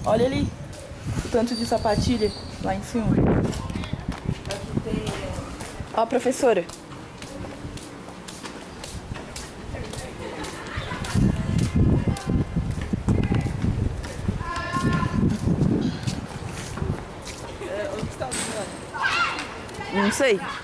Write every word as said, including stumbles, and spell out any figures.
Olha ali o tanto de sapatilha lá em cima. Aqui tem... Ó, professora. É, onde está o senhor? Não sei.